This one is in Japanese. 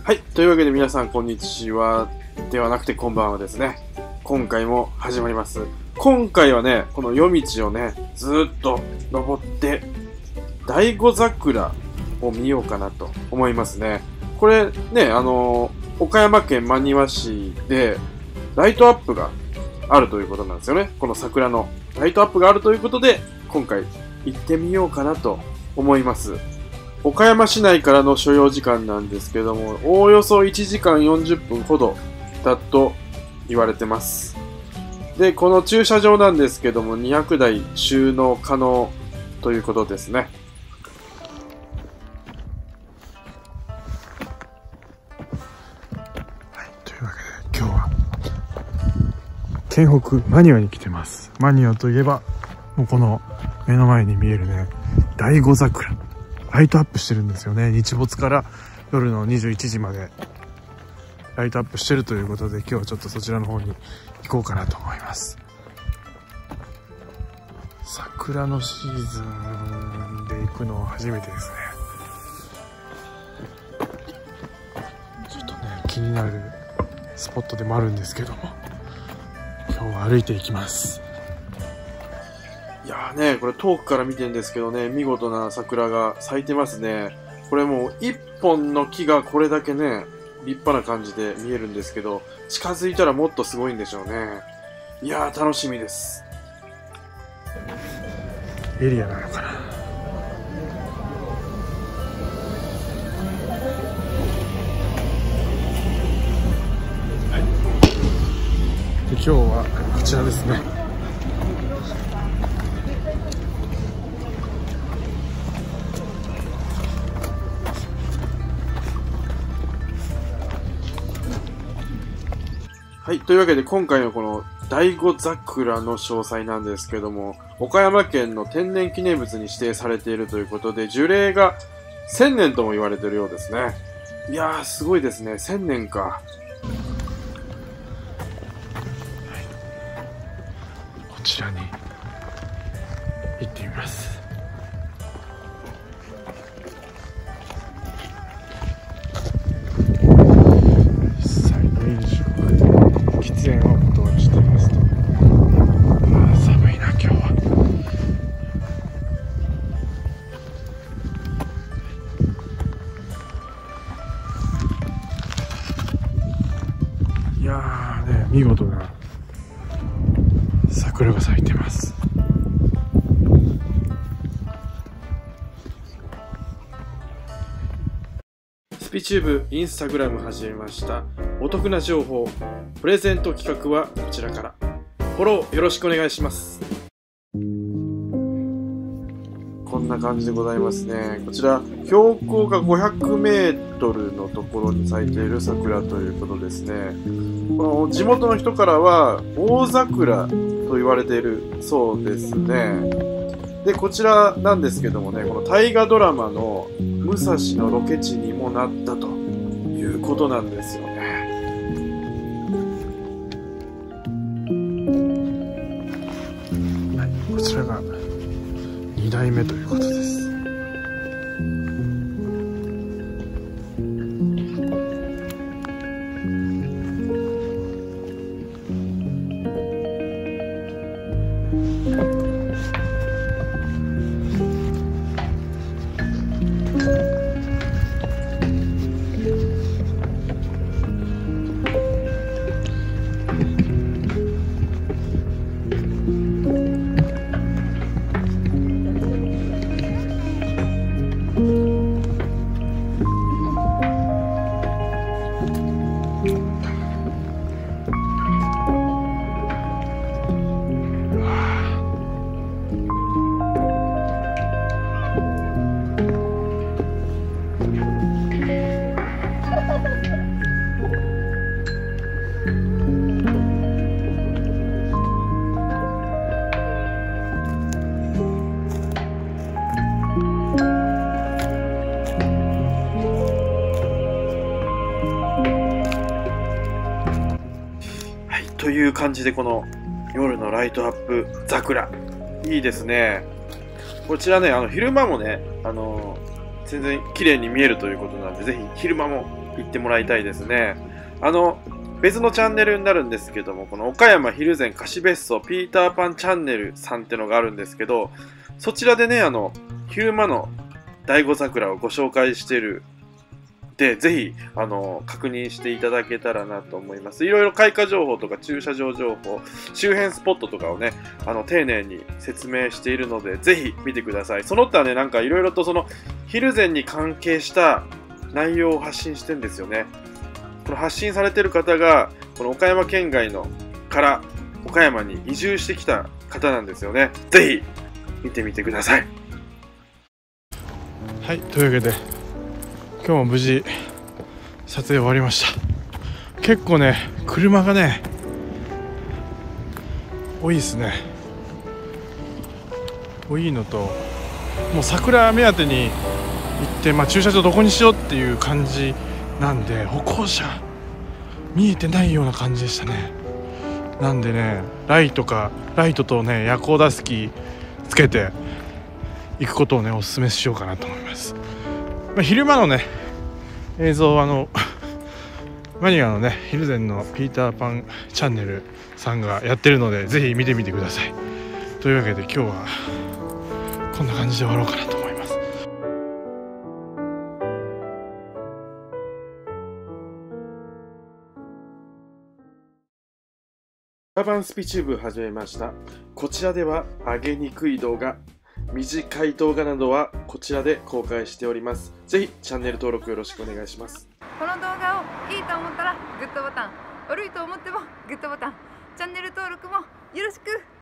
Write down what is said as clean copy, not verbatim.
はい。というわけで皆さん、こんにちは。ではなくて、こんばんはですね。今回も始まります。今回はね、この夜道をね、ずーっと登って、醍醐桜を見ようかなと思いますね。これね、岡山県真庭市で、ライトアップがあるということなんですよね。この桜のライトアップがあるということで、今回行ってみようかなと思います。岡山市内からの所要時間なんですけども、おおよそ1時間40分ほどだと言われてます。で、この駐車場なんですけども、200台収納可能ということですね。 はい、というわけで今日は県北真庭に来てます。真庭といえば、もうこの目の前に見えるね、醍醐桜。ライトアップしてるんですよね。日没から夜の21時までライトアップしてるということで、今日はちょっとそちらの方に行こうかなと思います。桜のシーズンで行くのは初めてですね。ちょっとね、気になるスポットでもあるんですけども、今日は歩いていきます。 いやーね、これ遠くから見てるんですけどね、見事な桜が咲いてますね。これもう一本の木がこれだけね、立派な感じで見えるんですけど、近づいたらもっとすごいんでしょうね。いやー楽しみです。 エリアなのかな。はい。で、今日はこちらですね。 はい。というわけで今回のこの醍醐桜の詳細なんですけども、岡山県の天然記念物に指定されているということで、樹齢が1000年とも言われているようですね。いやー、すごいですね。1000年か。 こちらに行ってみます。実際の飲食喫煙を導入していますと。寒いな今日は。いやーね、見事な桜が咲いてます。 スピチューブインスタグラム始めました。お得な情報、プレゼント企画はこちらから。フォローよろしくお願いします。こんな感じでございますね。こちら、標高が500メートルのところに咲いている桜ということですね。この地元の人からは、大桜と言われているそうですね。で、こちらなんですけどもね、この大河ドラマの武蔵のロケ地にもなったということなんですよね。 はい、こちらが2代目ということです。 という感じで、この夜のライトアップ桜、いいですね。こちらね、昼間もね、全然綺麗に見えるということなんで、ぜひ昼間も行ってもらいたいですね。別のチャンネルになるんですけども、この岡山蒜山貸別荘ピーターパンチャンネルさんってのがあるんですけど、そちらでね、昼間の醍醐桜をご紹介してるで、ぜひ、確認していただけたらなと思います。いろいろ開花情報とか駐車場情報、周辺スポットとかをね、丁寧に説明しているので、ぜひ見てください。その他ね、なんかいろいろと蒜山に関係した内容を発信してんですよね。この発信されてる方が、この岡山県外から岡山に移住してきた方なんですよね。ぜひ、見てみてください。 はい、というわけで今日も無事撮影終わりました。結構ね車がね多いですね。多いのと、もう桜目当てに行って、駐車場どこにしようっていう感じなんで、歩行者見えてないような感じでしたね。なんでね、ライトとね夜光打席つけて行くことをねお勧めしようかなと思います。昼間のね映像はマニアのね蒜山のピーターパンチャンネルさんがやってるので、ぜひ見てみてください。というわけで今日はこんな感じで終わろうかなと思います。 アーバンスピチューブ始めました。こちらでは上げにくい動画、短い動画などはこちらで公開しております。ぜひチャンネル登録よろしくお願いします。 この動画をいいと思ったらグッドボタン、悪いと思ってもグッドボタン、チャンネル登録もよろしく。